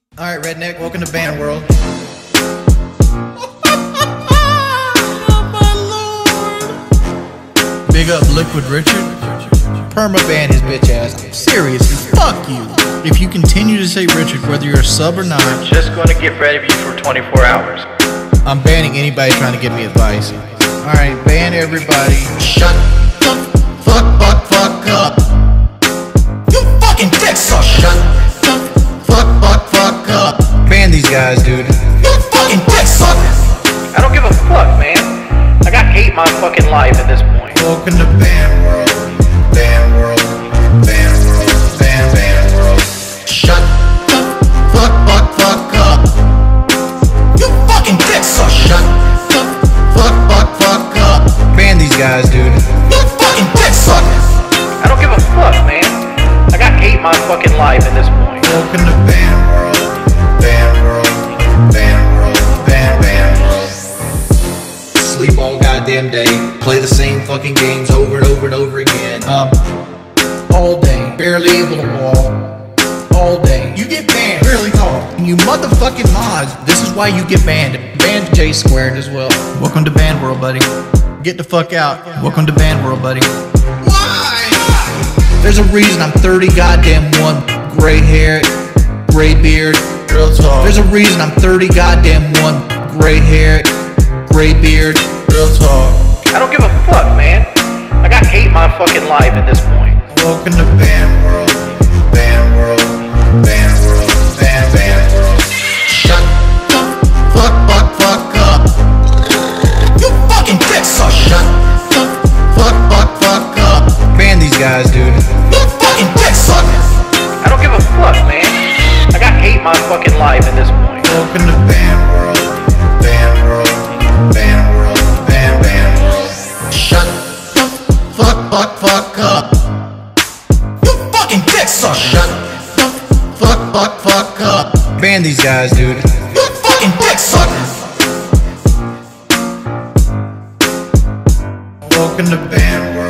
Alright, redneck, welcome to Banworld. Big up Liquid Richard. Perma-ban his bitch ass. Seriously, fuck you. If you continue to say Richard, whether you're a sub or not, I'm just gonna get rid of you for 24 hours. I'm banning anybody trying to give me advice. Alright, ban everybody. Shut the fuck up. You fucking dick sucker. Shut the fuck up. Ban these guys, dude. You fucking dick sucker. I don't give a fuck, man. I got hate my fucking life at this point. Welcome to Banworld. Banworld. Shut the fuck up. You fucking dick sucker. Shut the fuck up. Ban these guys, dude. You fucking dick sucker. I don't give a fuck, man. I got hate my fucking life at this point. Welcome to Banworld. Sleep all goddamn day. Play the same fucking games over and over and over again. All day. Barely able to walk. All day. You get banned. Really tall. And you motherfucking mods. This is why you get banned. Banned J squared as well. Welcome to Banworld, buddy. Get the fuck out. Welcome to Banworld, buddy. Why? There's a reason I'm 30 goddamn 1. Gray hair, gray beard. Real talk. There's a reason I'm 30 goddamn 1. Gray hair, gray beard. Real talk. I don't give a fuck, man. I got hate my fucking life at this point. Welcome to Banworld. Shut the fuck up. You fucking dick sucker. Shut the fuck up. Ban these guys, dude. You fucking dick sucker. I don't give a fuck, man. I got hate my fucking life at this point. Welcome to Banworld. Shut the fuck up. You fucking dick sucker. Shut the fuck up. Ban these guys, dude. You fucking dick sucker. Welcome to Banworld.